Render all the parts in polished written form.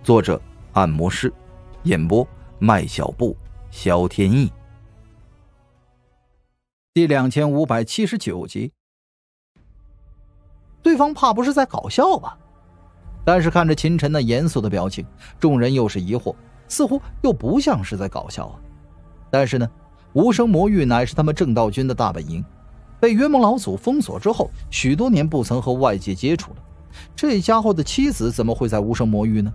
作者按摩师，演播麦小布、肖天意。 第2579集。对方怕不是在搞笑吧？但是看着秦晨那严肃的表情，众人又是疑惑，似乎又不像是在搞笑啊。但是呢，无声魔域乃是他们正道军的大本营，被约蒙老祖封锁之后，许多年不曾和外界接触了。这家伙的妻子怎么会在无声魔域呢？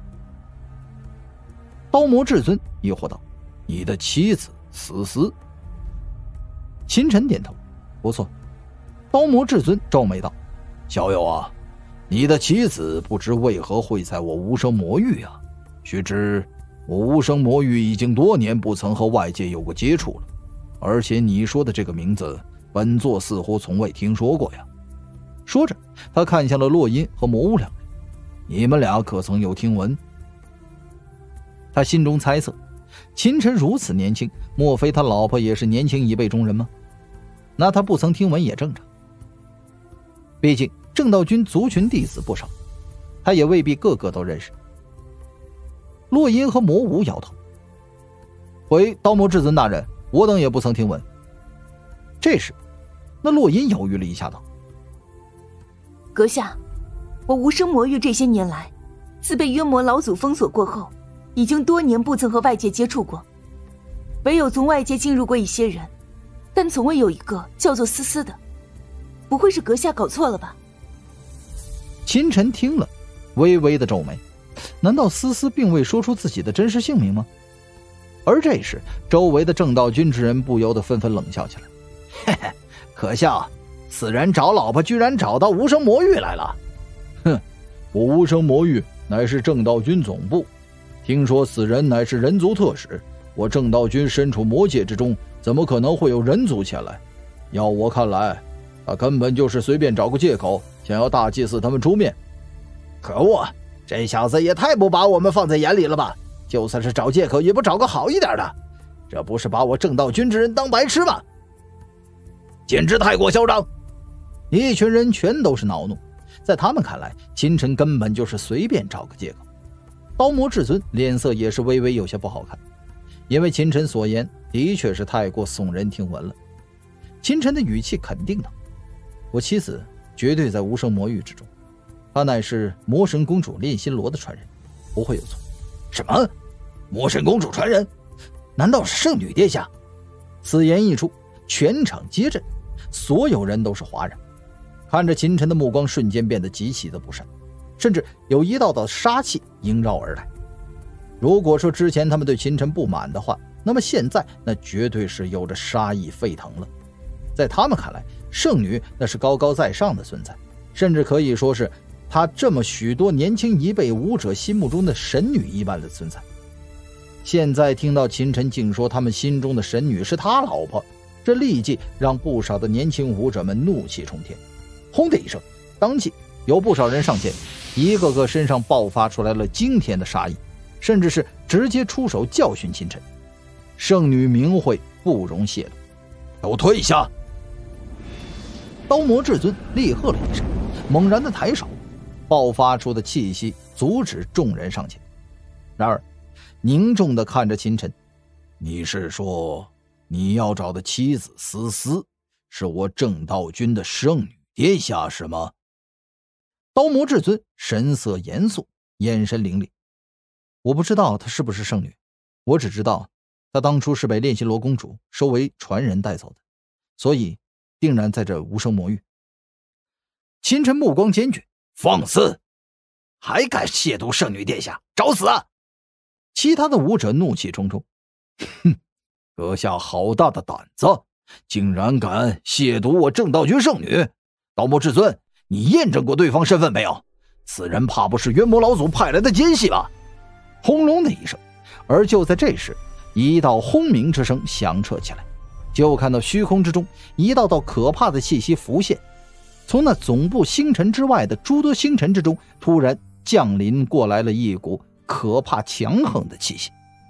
刀魔至尊疑惑道：“你的妻子思思？”秦晨点头：“不错。”刀魔至尊皱眉道：“小友啊，你的妻子不知为何会在我无声魔域啊？须知我无声魔域已经多年不曾和外界有过接触了，而且你说的这个名字，本座似乎从未听说过呀。”说着，他看向了洛音和魔巫两人：“你们俩可曾有听闻？”他心中猜测，秦晨如此年轻，莫非他老婆也是年轻一辈中人吗？那他不曾听闻也正常。毕竟正道军族群弟子不少，他也未必个个都认识。洛音和魔武摇头：“回刀魔至尊大人，我等也不曾听闻。”这时，那洛音犹豫了一下道：“ 阁下，我无声魔域这些年来，自被约魔老祖封锁过后，已经多年不曾和外界接触过，唯有从外界进入过一些人，但从未有一个叫做思思的。不会是阁下搞错了吧？” 秦晨听了，微微的皱眉，难道思思并未说出自己的真实姓名吗？而这时，周围的正道军之人不由得纷纷冷笑起来：“嘿嘿，可笑，此人找老婆居然找到无声魔域来了。哼，我无声魔域乃是正道军总部，听说此人乃是人族特使，我正道军身处魔界之中，怎么可能会有人族前来？要我看来，他根本就是随便找个借口，想要大祭司他们出面。可恶，这小子也太不把我们放在眼里了吧！就算是找借口，也不找个好一点的，这不是把我正道军之人当白痴吗？简直太过嚣张！”一群人全都是恼怒，在他们看来，秦晨根本就是随便找个借口。刀魔至尊脸色也是微微有些不好看，因为秦晨所言的确是太过耸人听闻了。秦晨的语气肯定道：“我妻子绝对在无声魔域之中，她乃是魔神公主炼心罗的传人，不会有错。”“什么？魔神公主传人？难道是圣女殿下？”此言一出，全场皆震，所有人都是哗然，看着秦晨的目光瞬间变得极其的不善，甚至有一道道杀气萦绕而来。如果说之前他们对秦晨不满的话，那么现在那绝对是有着杀意沸腾了。在他们看来，圣女那是高高在上的存在，甚至可以说是她这么许多年轻一辈武者心目中的神女一般的存在。现在听到秦晨竟说他们心中的神女是他老婆，这立即让不少的年轻武者们怒气冲天。轰的一声，当即有不少人上前，一个个身上爆发出来了惊天的杀意，甚至是直接出手教训秦晨。圣女名讳不容泄露，都退下！刀魔至尊厉喝了一声，猛然的抬手，爆发出的气息阻止众人上前。然而凝重的看着秦晨：“你是说你要找的妻子思思是我正道军的圣女殿下是吗？”刀魔至尊神色严肃，眼神凌厉：“我不知道她是不是圣女，我只知道她当初是被炼心罗公主收为传人带走的，所以定然在这无声魔域。”秦晨目光坚决：“放肆！还敢亵渎圣女殿下，找死啊！”其他的武者怒气冲冲：“哼，阁下好大的胆子，竟然敢亵渎我正道军圣女！刀魔至尊，你验证过对方身份没有？此人怕不是元魔老祖派来的奸细吧？”轰隆的一声，而就在这时，一道轰鸣之声响彻起来，就看到虚空之中一道道可怕的气息浮现，从那总部星辰之外的诸多星辰之中突然降临过来了一股可怕强横的气息。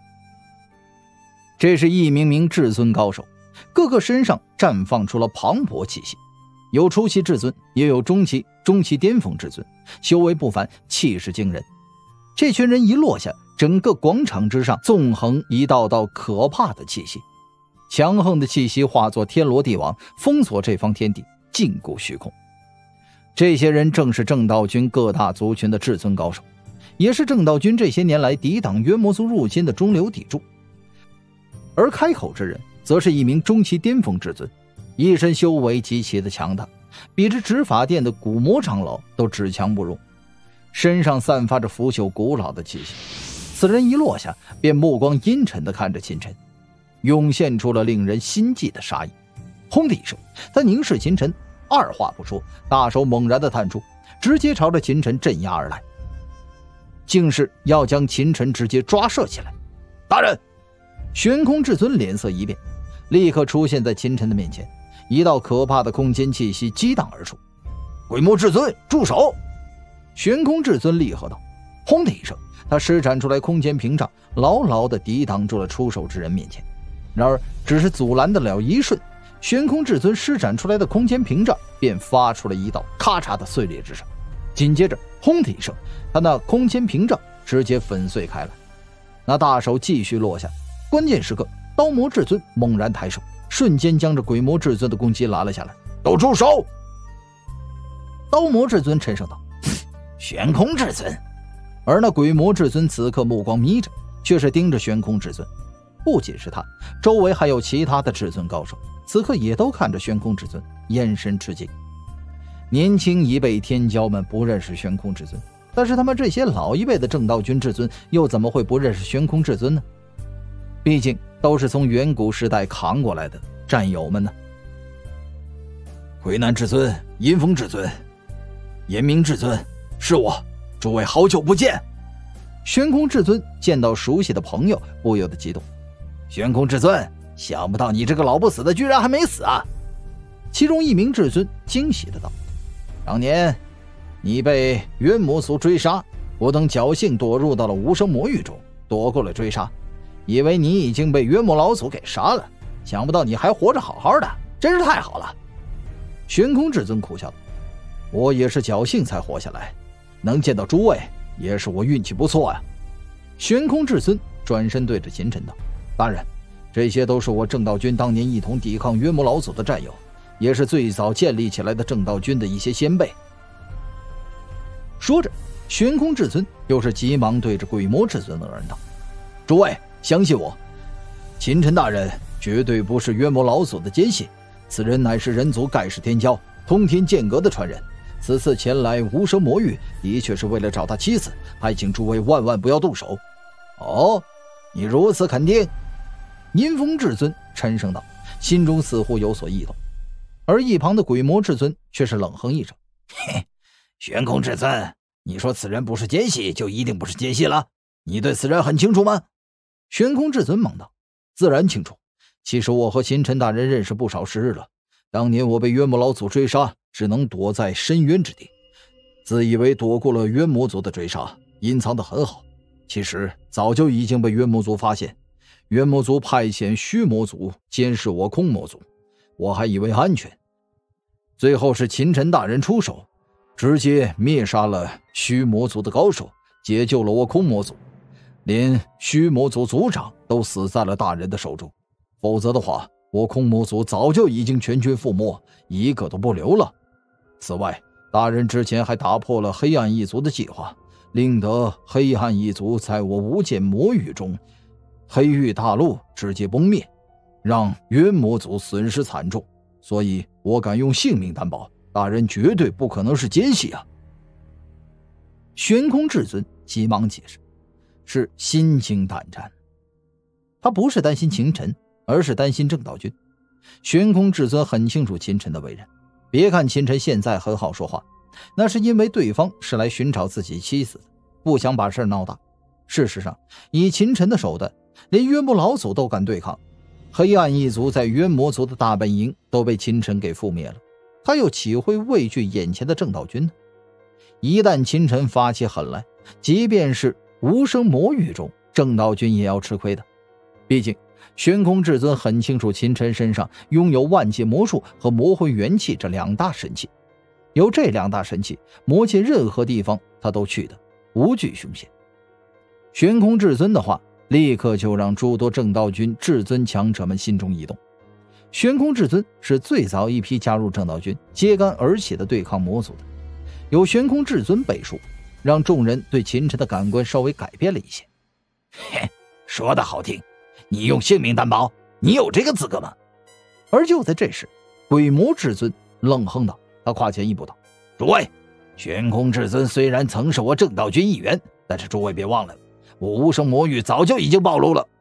这是一名名至尊高手，个个身上绽放出了磅礴气息，有初期至尊，也有中期巅峰至尊，修为不凡，气势惊人。 这群人一落下，整个广场之上纵横一道道可怕的气息，强横的气息化作天罗地网，封锁这方天地，禁锢虚空。这些人正是正道军各大族群的至尊高手，也是正道军这些年来抵挡约魔族入侵的中流砥柱。而开口之人则是一名中期巅峰至尊，一身修为极其的强大，比之执法殿的古魔长老都只强不弱，身上散发着腐朽古老的气息。此人一落下，便目光阴沉地看着秦晨，涌现出了令人心悸的杀意。轰的一声，他凝视秦晨，二话不说，大手猛然地探出，直接朝着秦晨镇压而来，竟是要将秦晨直接抓射起来。大人！悬空至尊脸色一变，立刻出现在秦晨的面前，一道可怕的空间气息激荡而出。鬼魔至尊，住手！悬空至尊厉喝道。轰的一声，他施展出来空间屏障，牢牢地抵挡住了出手之人面前。然而只是阻拦得了一瞬，悬空至尊施展出来的空间屏障便发出了一道咔嚓的碎裂之声，紧接着轰的一声，他那空间屏障直接粉碎开来。那大手继续落下，关键时刻刀魔至尊猛然抬手，瞬间将这鬼魔至尊的攻击拦了下来。都住手！刀魔至尊沉声道。悬空至尊。而那鬼魔至尊此刻目光眯着，却是盯着悬空至尊。不仅是他，周围还有其他的至尊高手，此刻也都看着悬空至尊，眼神吃惊。年轻一辈天骄们不认识悬空至尊，但是他们这些老一辈的正道军至尊又怎么会不认识悬空至尊呢？毕竟都是从远古时代扛过来的战友们呢。 魁南至尊、阴风至尊、炎明至尊，是我，诸位好久不见。 悬空至尊见到熟悉的朋友，不由得激动。 悬空至尊，想不到你这个老不死的居然还没死啊！ 其中一名至尊惊喜的道： 当年你被冤魔族追杀，我等侥幸躲入到了无声魔域中，躲过了追杀，以为你已经被冤魔老祖给杀了，想不到你还活着好好的，真是太好了。 悬空至尊苦笑道： 我也是侥幸才活下来，能见到诸位也是我运气不错呀。 悬空至尊转身对着秦晨道： 大人，这些都是我正道军当年一同抵抗冤魔老祖的战友，也是最早建立起来的正道军的一些先辈。 说着，悬空至尊又是急忙对着鬼魔至尊等人道： 诸位相信我，秦晨大人绝对不是冤魔老祖的奸细，此人乃是人族盖世天骄通天剑阁的传人，此次前来无声魔域的确是为了找他妻子，还请诸位万万不要动手。哦，你如此肯定？ 阴风至尊沉声道，心中似乎有所异动。而一旁的鬼魔至尊却是冷哼一声： 嘿，悬空至尊，你说此人不是奸细就一定不是奸细了？你对此人很清楚吗？ 悬空至尊忙道： 自然清楚，其实我和秦晨大人认识不少时日了，当年我被冤魔老祖追杀，只能躲在深渊之地，自以为躲过了冤魔族的追杀，隐藏得很好，其实早就已经被冤魔族发现。冤魔族派遣虚魔族监视我空魔族，我还以为安全，最后是秦晨大人出手，直接灭杀了虚魔族的高手，解救了我空魔族，连虚魔族族长都死在了大人的手中，否则的话，我空魔族早就已经全军覆没，一个都不留了。此外，大人之前还打破了黑暗一族的计划，令得黑暗一族在我无间魔域中黑域大陆直接崩灭，让冤魔族损失惨重，所以我敢用性命担保，大人绝对不可能是奸细啊。 悬空至尊急忙解释，是心惊胆战。他不是担心秦晨，而是担心正道军。悬空至尊很清楚秦晨的为人，别看秦晨现在很好说话，那是因为对方是来寻找自己妻子的，不想把事闹大。事实上，以秦晨的手段，连冤魔老祖都敢对抗，黑暗一族在冤魔族的大本营都被秦晨给覆灭了，他又岂会畏惧眼前的正道军呢？一旦秦晨发起狠来，即便是无声魔域中，正道军也要吃亏的。毕竟悬空至尊很清楚秦晨身上拥有万界魔术和魔魂元气这两大神器，有这两大神器，魔界任何地方他都去的，无惧凶险。 悬空至尊的话立刻就让诸多正道军至尊强者们心中一动。悬空至尊是最早一批加入正道军揭竿而起的对抗魔族的，有悬空至尊背书，让众人对秦晨的感官稍微改变了一些。 嘿，说的好听，你用性命担保，你有这个资格吗？ 而就在这时，鬼魔至尊冷哼道，他跨前一步道： 诸位，悬空至尊虽然曾是我正道军一员，但是诸位别忘了，我无声魔域早就已经暴露了。